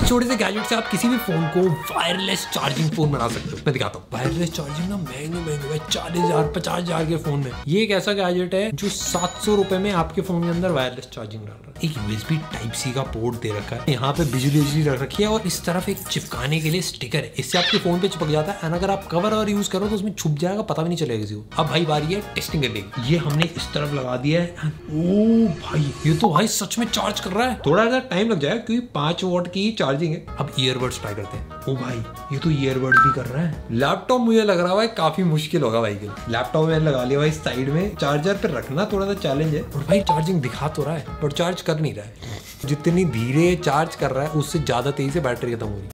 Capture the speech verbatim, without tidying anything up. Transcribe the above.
छोटे से गैजेट से आप किसी भी फोन को वायरलेस चार्जिंग फोन बना सकते हो। मैं दिखाता हूँ। वायरलेस चार्जिंग ना महंगे महंगे चालीस हजार पचास हजार के फोन में। ये एक ऐसा गैजेट है जो सात सौ रुपए में आपके फोन के अंदर वायरलेस चार्जिंग डाल रहा है। एक यूएसबी टाइप सी का पोर्ट दे रखा है, यहाँ पे बिजली बिजली रख रखी है और इस तरफ एक चिपकाने के लिए स्टिकर है, इससे आपके फोन पे चिपक जाता है। अगर आप कवर और यूज करो तो उसमें छुप जाएगा, पता भी नहीं चलेगा किसी को। अब भाई बारी है टेस्टिंग करने की। ये हमने इस तरफ लगा दिया है। ओ भाई ये तो भाई सच में चार्ज कर रहा है। थोड़ा सा टाइम लग जाएगा क्योंकि पांच वॉट की चार्जिंग है। अब ईयरबड्स ट्राई करते हैं। ओ भाई ये तो ईयरबड्स भी कर रहा है। लैपटॉप मुझे लग रहा है काफी मुश्किल होगा भाई के। लैपटॉप में लगा लिया भाई साइड में, चार्जर पे रखना थोड़ा सा चैलेंज है। और भाई चार्जिंग दिखा तो रहा है पर चार्ज कर नहीं रहा है। जितनी धीरे चार्ज कर रहा है उससे ज्यादा तेजी से बैटरी खत्म हो रही है।